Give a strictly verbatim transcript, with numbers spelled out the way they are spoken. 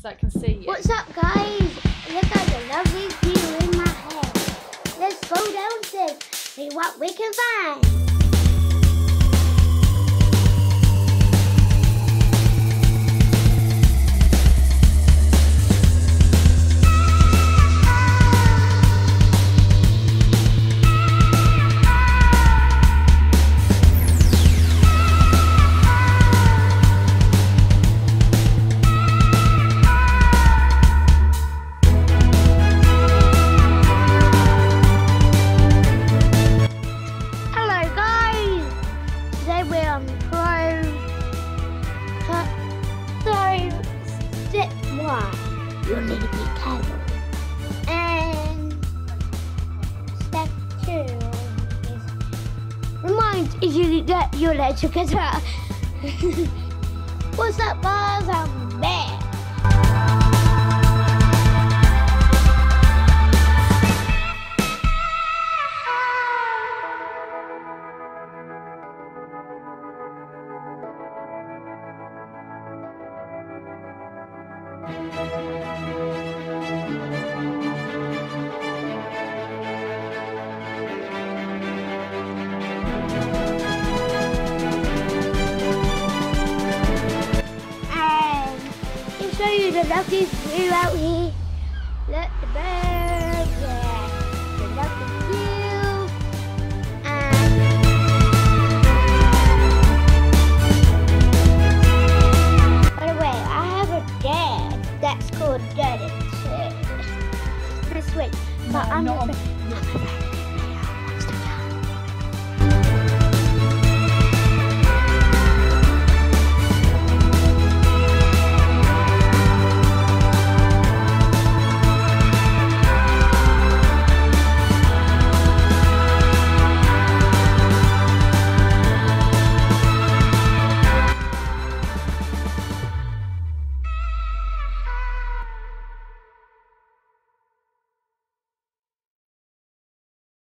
so I can see you. What's up, guys? Look at the lovely view in my head. Let's go downstairs, see what we can find. Step one, you need to be careful. And step two is remind you that your legs are guitar. What's up, guys? I'm back. Show you the lovely view out here. Look, the birds, yeah, the lovely view. And by the way, I have a dad that's called Daddy. This way, but No, I'm not a on-